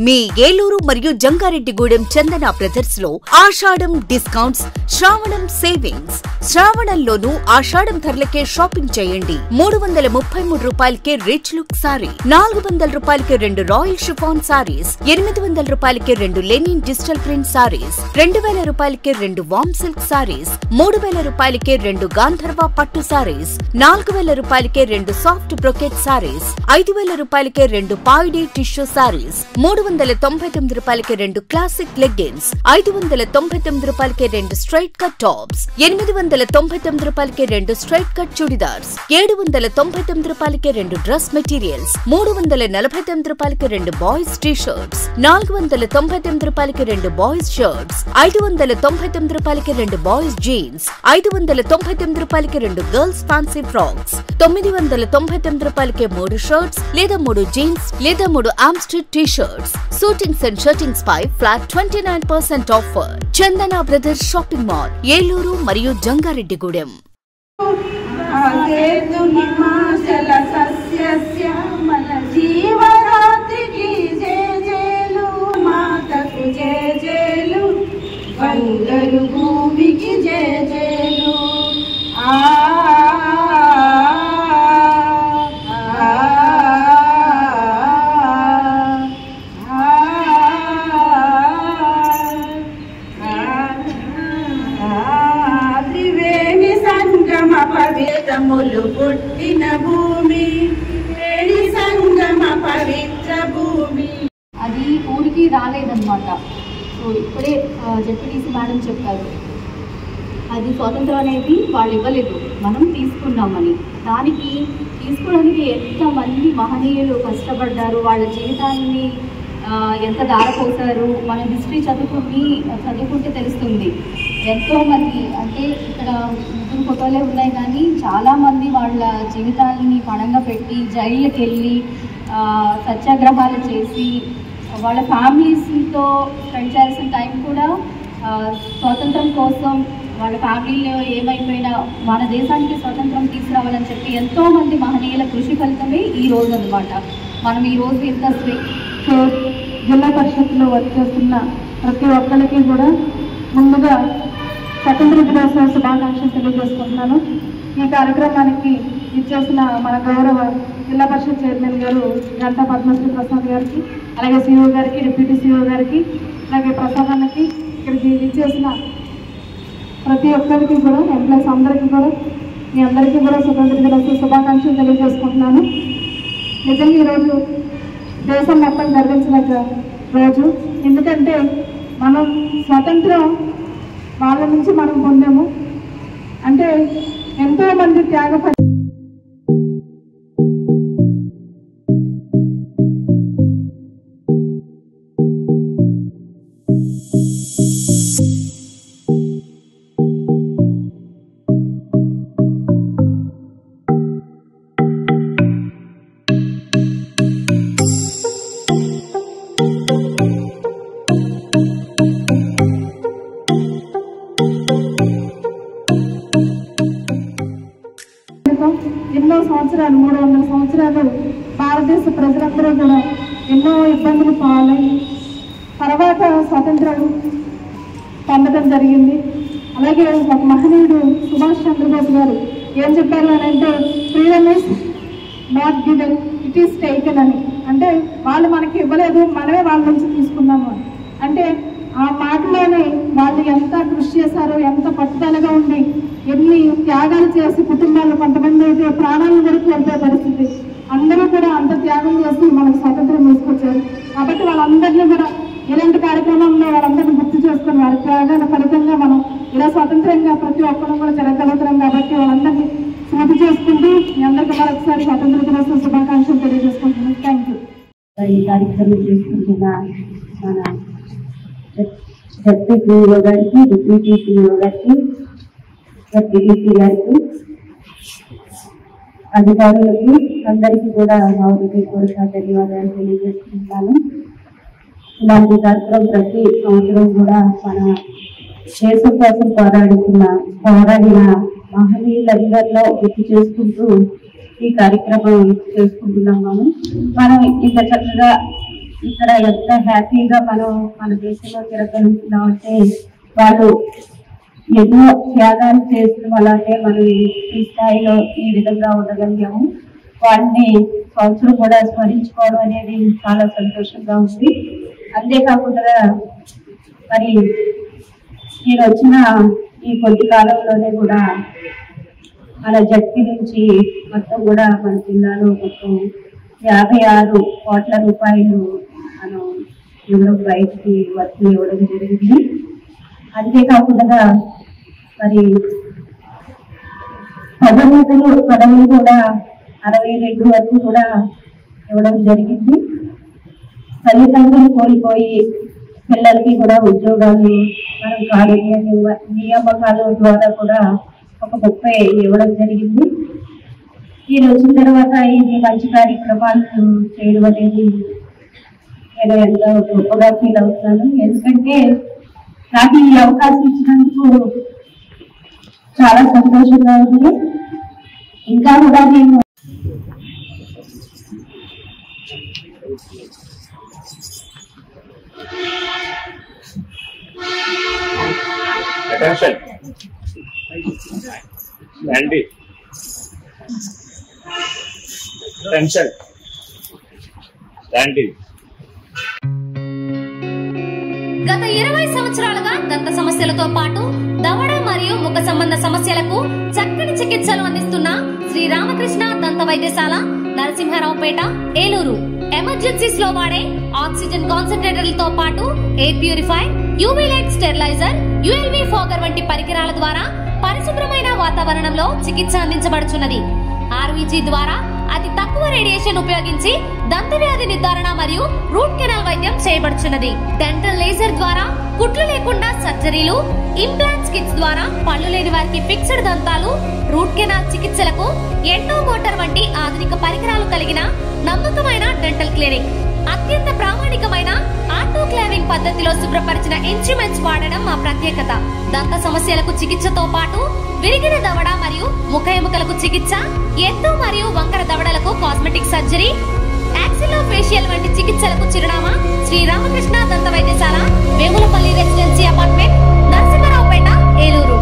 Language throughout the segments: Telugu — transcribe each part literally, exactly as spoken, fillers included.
మీ ఏలూరు మరియు జంగారెడ్డిగూడెం చందన బ్రదర్స్ లో ఆషాఢం డిస్కౌంట్స్, శ్రావణం సేవింగ్స్. శ్రావణంలోనూ ఆషాఢం ధరలకే షాపింగ్ చేయండి. మూడు వందల ముప్పై మూడు రూపాయలకే రిచ్ లుక్ సారీ, నాలుగు వందల రూపాయలకి రెండు రాయల్ షిఫాన్ సారీస్, ఎనిమిది వందల రూపాయలకి రెండు లెనిన్ డిజిటల్ ప్రింట్ సారీస్, రెండు వేల రూపాయలకి రెండు వామ్ సిల్క్ సారీస్, మూడు వేల రూపాయలకి రెండు గాంధర్వ పట్టు సారీస్, నాలుగు వేల రూపాయలకే రెండు సాఫ్ట్ బ్రొకెట్ సారీస్, ఐదు వేల రూపాయలకే రెండు పాయిడీ టిష్యూ సారీస్, మూడు వందల తొంభై తొమ్మిది రూపాయలకి రెండు క్లాసిక్ లెగ్గిన్స్, ఐదు వందల తొంభై తొమ్మిది రూపాయలకి రెండు స్ట్రైట్ కట్ టాప్స్, ఎనిమిది వందల తొంభై తొమ్మిది రూపాయలకి రెండు స్ట్రైట్ కట్ చుడిదార్స్, ఏడు వందల తొంభై తొమ్మిది రూపాయలకి రెండు డ్రెస్ మెటీరియల్స్, మూడు వందల నలభై తొమ్మిది రూపాయలకి రెండు బాయ్స్ టీ షర్ట్స్, నాలుగు వందల తొంభై తొమ్మిది రూపాయలకి రెండు బాయ్స్ షర్ట్స్, ఐదు వందల తొంభై తొమ్మిది రూపాయలకి రెండు బాయ్స్ జీన్స్, ఐదు వందల తొంభై తొమ్మిది రూపాయలకి రెండు గర్ల్స్ ఫ్యాన్సీ ఫ్రాక్స్, తొమ్మిది వందల తొంభై తొమ్మిది రూపాయలకి మూడు షర్ట్స్ లేదా మూడు జీన్స్ లేదా మూడు ఆమ్స్టర్ T shirts. Suitings and shirtings పై flat twenty nine percent offer. Chandana brothers shopping mall, Eluru మరియు జంగారెడ్డిగూడెం. జీవరాత్రికి జయజేలు, మాతకు జయజేలు, బంగారు భూమికి జయజేలు. ఆ పవిత్రములు పుట్టిన భూమి, వేడి సంగమ పవిత్ర భూమి. అది ఊరికి రాలేదన్నమాట. సో ఇప్పుడే జెడ్పీటీసీ మేడం చెప్పారు, అది స్వాతంత్రం అనేది వాళ్ళు ఇవ్వలేదు, మనం తీసుకున్నామని. దానికి తీసుకోవడానికి ఎంతమంది మహనీయులు కష్టపడ్డారు, వాళ్ళ జీవితాన్ని ఎంత దారపోసారు. మన హిస్టరీ చదువుకుని చదువుకుంటే తెలుస్తుంది. ఎంతోమంది, అంటే ఇక్కడ ముగ్గురు ఫోటోలే ఉన్నాయి కానీ చాలామంది వాళ్ళ జీవితాలని పణంగా పెట్టి జైళ్ళకి వెళ్ళి సత్యాగ్రహాలు చేసి వాళ్ళ ఫ్యామిలీస్తో స్పెండ్ చేయాల్సిన టైం కూడా స్వాతంత్రం కోసం, వాళ్ళ ఫ్యామిలీలో ఏమైపోయినా మన దేశానికి స్వతంత్రం తీసుకురావాలని చెప్పి ఎంతోమంది మహనీయుల కృషి ఫలితమే ఈ రోజు అనమాట. మనం ఈరోజు ఇంత సో జిల్లా పరిషత్లో వర్క్ చేస్తున్న ప్రతి ఒక్కరికి కూడా ముందుగా స్వతంత్ర దినోత్సవ శుభాకాంక్షలు తెలియజేసుకుంటున్నాను. ఈ కార్యక్రమానికి ఇచ్చేసిన మన గౌరవ జిల్లా పరిషత్ చైర్మన్ గారు గంటా పద్మశ్రీ ప్రసాద్ గారికి, అలాగే సిఇఓ గారికి, డిప్యూటీ సిఇఓ గారికి, అలాగే ప్రసాదానికి ఇక్కడికి ఇచ్చేసిన ప్రతి ఒక్కరికి కూడా, ఎంప్లాయీస్ అందరికీ కూడా, మీ అందరికీ కూడా స్వతంత్ర దినోత్సవ శుభాకాంక్షలు తెలియజేసుకుంటున్నాను. నిజంగా ఈరోజు దేశం మొత్తం గర్వించిన రోజు. ఎందుకంటే మనం స్వతంత్రం వాళ్ళ నుంచి మనం పొందాము. అంటే ఎంతోమంది త్యాగ ఎన్నో సంవత్సరాలు, మూడు వందల సంవత్సరాలు భారతదేశ ప్రజలందరూ కూడా ఎన్నో ఇబ్బందులు పాలై తర్వాత స్వాతంత్రాలు పొందడం జరిగింది. అలాగే ఒక మహనీయుడు సుభాష్ చంద్రబోస్ గారు ఏం చెప్పారు అని అంటే, freedom is not given, it is taken అని. అంటే వాళ్ళు మనకి ఇవ్వలేదు, మనమే వాళ్ళ నుంచి తీసుకున్నాము అని. అంటే ఆ మాటలోనే వాళ్ళు ఎంత కృషి చేశారో, ఎంత పట్టుదలగా ఉండి ఎన్ని త్యాగాలు చేసి కుటుంబాలు కొంతమంది అయితే ప్రాణాలను కూడా కోల్పోయే పరిస్థితి, అందరూ కూడా అంత త్యాగం చేసి మనకు స్వాతంత్రం తీసుకొచ్చారు. కాబట్టి వాళ్ళందరినీ కూడా ఇలాంటి కార్యక్రమంలో వాళ్ళందరినీ గుర్తు చేసుకుని వారి త్యాగాల ఫలితంగా మనం ఇలా స్వతంత్రంగా ప్రతి ఒక్కరు కూడా జరగలుగుతున్నాం. కాబట్టి వాళ్ళందరినీ స్మృతి చేసుకుంటూ మీ అందరికీ మరొకసారి స్వాతంత్ర దినోత్సవ శుభాకాంక్షలు తెలియజేసుకుంటున్నాను. Thank you. ఈ కార్యక్రమం చేసుకుంటున్న మన జడ్పీ సిఇఓ గారికి, డిప్యూటీ సిఇఓ గారికి, డిడిసి గారికి, అధికారులకు అందరికీ కూడా నా హృదయపూర్వక ధన్యవాదాలు తెలియజేసుకుంటాను. ఇలాంటి కార్యక్రమం ప్రతి సంవత్సరం కూడా మన దేశం కోసం పోరాడుతున్న పోరాడిన మహనీయులందరిలో గుర్తు చేసుకుంటూ ఈ కార్యక్రమం చేసుకుంటున్నాం. మనం మనం ఇంత చక్కగా ఇక్కడ ఎంత హ్యాపీగా మనం మన దేశంలో తిరగలుగుతున్నాం అంటే వాళ్ళు ఎన్నో త్యాగాలు చేసిన వాళ్ళంటే మనం ఈ స్థాయిలో ఈ విధంగా ఉండగలిగాము. వాళ్ళని సంవత్సరం కూడా స్మరించుకోవడం అనేది చాలా సంతోషంగా ఉంది. అంతేకాకుండా మరి నేను వచ్చిన ఈ కొద్ది కాలంలోనే కూడా మన జడ్పీ నుంచి మొత్తం కూడా మన జిల్లాలో మొత్తం యాభై ఆరు కోట్ల రూపాయలు మనం ఇవ్వడం బయటికి వర్కులు ఇవ్వడం జరిగింది. అంతేకాకుండా మరి పదమూడు పదవులు కూడా అరవై రెండు వరకు కూడా ఇవ్వడం జరిగింది. తల్లిదండ్రులు కోల్పోయి పిల్లలకి కూడా ఉద్యోగాలు మనం కాలేజీ నియామకాల ద్వారా కూడా ఒక ముప్పై ఇవ్వడం జరిగింది. నేను వచ్చిన తర్వాత ఇది మంచి కార్యక్రమాలు చేయడం అనేది నేను ఎంతో గొప్పగా ఫీల్ అవుతున్నాను. ఎందుకంటే నాకు ఈ అవకాశం ఇచ్చినందుకు చాలా సంతోషంగా ఉంది. ఇంకా కూడా నేను Attention. Andy. Attention. Andy. గత ఇరవై సంవత్సరాలుగా దంత సమస్యలతో పాటు దవడ మరియు ముఖ సంబంధ సమస్యలకు చక్కని చికిత్సలు అందిస్తున్న శ్రీ రామకృష్ణ దంత వైద్యశాల, నరసింహారావుపేట, ఏలూరు. ఎమర్జెన్సీస్ లో వాడే ఆక్సిజన్ కాన్సంట్రేటర్లతో పాటు air purify, UV light steriliser, ULV fogger వంటి పరికరాల ద్వారా పరిశుభ్రమైన వాతావరణంలో చికిత్స అందించబడుచున్నది. ఆర్వీజీ ద్వారా అతి తక్కువ రేడియేషన్ ఉపయోగించి దంత వ్యాధి నిర్ధారణ మరియు రూట్ కెనాల్ వైద్యం చేయబడుచున్నది. డెంటల్ లేజర్ ద్వారా కుట్లు లేకుండా సర్జరీలు, ఇంప్లాంట్స్ కిట్స్ ద్వారా పళ్ళు లేని వారికి ఫిక్స్డ్ దంతాలు, రూట్ కెనాల్ చికిత్సలకు ఎండో మోటార్ వంటి ఆధునిక పరికరాలు కలిగిన నమ్మకమైన డెంటల్ క్లినిక్. అత్యంత ప్రామాణికమైన ఆటోక్లావింగ్ పద్ధతిలో శుభ్రపరిచిన ఇన్స్ట్రుమెంట్స్ వాడడం మా ప్రత్యేకత. దంత సమస్యలకు చికిత్సతో పాటు విరిగిన దవడ మరియు ముఖ ఎముకలకు చికిత్స, ఎత్తు మరియు వంకర దవడలకు కాస్మెటిక్ సర్జరీ, యాక్సిలో ఫేషియల్ వంటి చికిత్సలకు చిరునామా శ్రీ రామకృష్ణ దంత వైద్యశాల, వేములపల్లి రెసిడెన్సీ అపార్ట్మెంట్, నరసింహారావుపేట, ఏలూరు.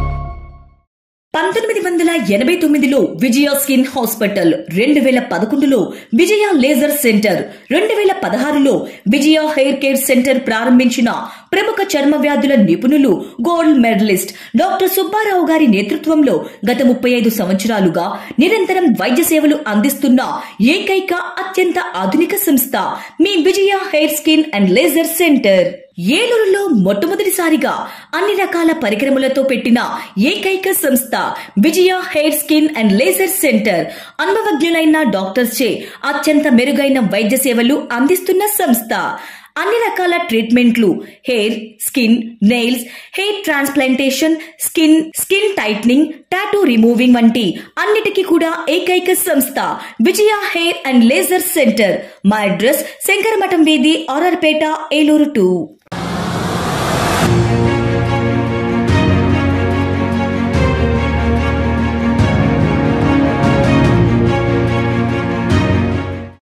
పంతొమ్మిది వందల ఎనభై తొమ్మిదిలో విజయ స్కిన్ హాస్పిటల్, రెండు వేల పదకొండులో విజయ లేజర్ సెంటర్, రెండు వేల పదహారులో విజయ హెయిర్ కేర్ సెంటర్ ప్రారంభించిన ప్రముఖ చర్మ వ్యాధుల నిపుణులు, గోల్డ్ మెడలిస్ట్ డాక్టర్ సుబ్బారావు గారి నేతృత్వంలో గత ముప్పై ఐదు సంవత్సరాలుగా నిరంతరం వైద్య సేవలు అందిస్తున్న ఏకైక అత్యంత ఆధునిక సంస్థ మీ Vijaya hair skin and laser centre. ఏలూరులో మొట్టమొదటిసారిగా అన్ని రకాల పరికరములతో పెట్టిన ఏకైక సంస్థ Vijaya hair skin and laser centre. అనుభవజ్ఞులైన డాక్టర్స్ చే అత్యంత మెరుగైన వైద్య సేవలు అందిస్తున్న సంస్థ. అన్ని రకాల ట్రీట్మెంట్లు, hair, skin, nails, hair transplantation, skin skin tightening, tattoo removing వంటి అన్నిటికీ కూడా ఏకైక సంస్థ Vijaya hair and laser centre. మా అడ్రస్ శంకరమఠం వీధి, ఆర్ఆర్పేట, ఏలూరు టూ.